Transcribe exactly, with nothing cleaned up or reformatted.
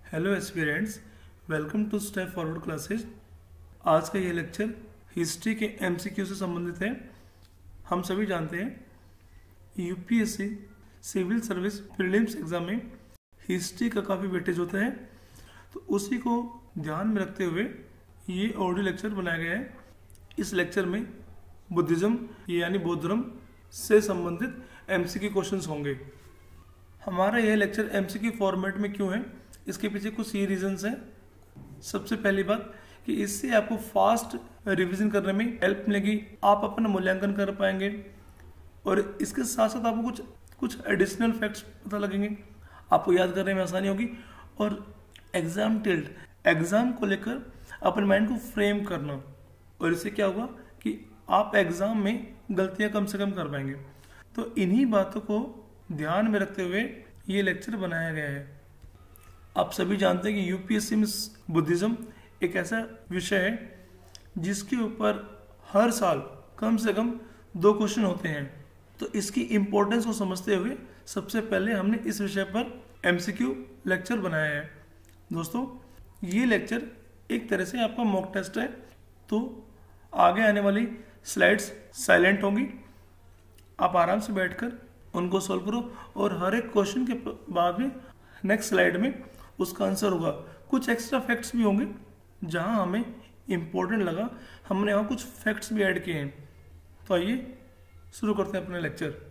Hello aspirants, welcome to Step Forward classes. आज का ये लेक्चर हिस्ट्री के एमसीक्यू से संबंधित है। हम सभी जानते हैं UPSC civil service prelims exam में हिस्ट्री का काफ़ी वेटेज होता है, तो उसी को ध्यान में रखते हुए ये ऑडियो लेक्चर बनाया गया है। इस लेक्चर में बुद्धिज्म यानी बौद्ध धर्म से संबंधित एमसीक्यू क्वेश्चंस होंगे। हमारा यह लेक्चर एमसीक्यू फॉर्मेट में क्यों है, इसके पीछे कुछ ये रीजंस हैं। सबसे पहली बात कि इससे आपको फास्ट रिवीजन करने में हेल्प मिलेगी, आप अपना मूल्यांकन कर पाएंगे और इसके साथ साथ आपको कुछ कुछ एडिशनल फैक्ट्स पता लगेंगे, आपको याद करने में आसानी होगी। और एग्जाम टिल्ट, एग्जाम को लेकर अपने माइंड को फ्रेम करना, और इससे क्या होगा कि आप एग्जाम में गलतियां कम से कम कर पाएंगे। तो इन्हीं बातों को ध्यान में रखते हुए ये लेक्चर बनाया गया है। आप सभी जानते हैं कि यूपीएससी में बुद्धिज्म एक ऐसा विषय है जिसके ऊपर हर साल कम से कम दो क्वेश्चन होते हैं। तो इसकी इम्पोर्टेंस को समझते हुए सबसे पहले हमने इस विषय पर एमसीक्यू लेक्चर बनाया है। दोस्तों, ये लेक्चर एक तरह से आपका मॉक टेस्ट है, तो आगे आने वाली स्लाइड्स साइलेंट होंगी, आप आराम से बैठकर उनको सॉल्व करो और हर एक क्वेश्चन के बाद में नेक्स्ट स्लाइड में उसका आंसर होगा। कुछ एक्स्ट्रा फैक्ट्स भी होंगे जहां हमें इम्पोर्टेंट लगा, हमने वहां कुछ फैक्ट्स भी ऐड किए हैं। तो आइए शुरू करते हैं अपना लेक्चर।